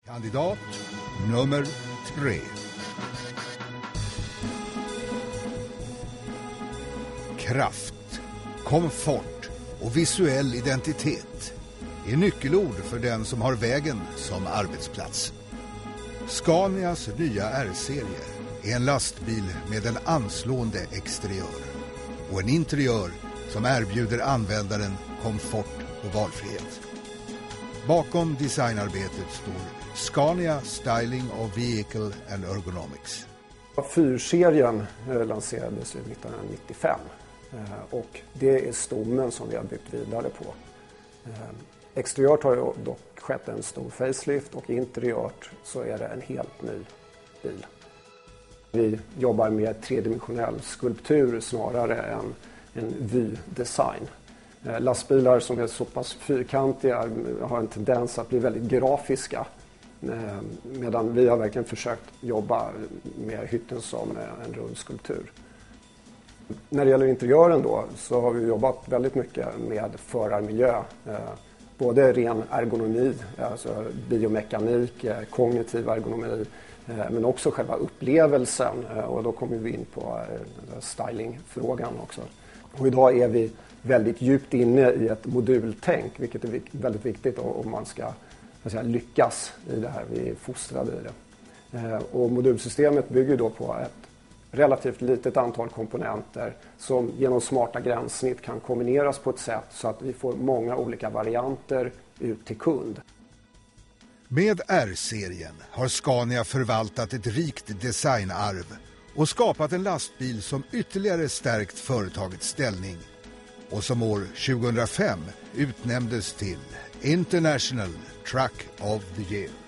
Kandidat nummer 3. Kraft, komfort och visuell identitet är nyckelord för den som har vägen som arbetsplats. Scanias nya R-serie är en lastbil med en anslående exteriör och en interiör som erbjuder användaren komfort och valfrihet. Bakom designarbetet står Scania Styling of Vehicle and Ergonomics. 4-serien lanserades 1995 och det är stommen som vi har byggt vidare på. Exteriört har det dock skett en stor facelift och interiört så är det en helt ny bil. Vi jobbar med tredimensionell skulptur snarare än en vy-design. Lastbilar som är så pass fyrkantiga har en tendens att bli väldigt grafiska. Medan vi har verkligen försökt jobba med hytten som en rund skulptur. När det gäller interiören då så har vi jobbat väldigt mycket med förarmiljö. Både ren ergonomi, alltså biomekanik, kognitiv ergonomi, men också själva upplevelsen. Och då kommer vi in på stylingfrågan också. Och idag är vi väldigt djupt inne i ett modultänk, vilket är väldigt viktigt om man ska lyckas i det här. Vi är fostrade i det. Och modulsystemet bygger då på ett relativt litet antal komponenter som genom smarta gränssnitt kan kombineras på ett sätt så att vi får många olika varianter ut till kund. Med R-serien har Scania förvaltat ett rikt designarv och skapat en lastbil som ytterligare stärkt företagets ställning och som år 2005 utnämndes till International Truck of the Year.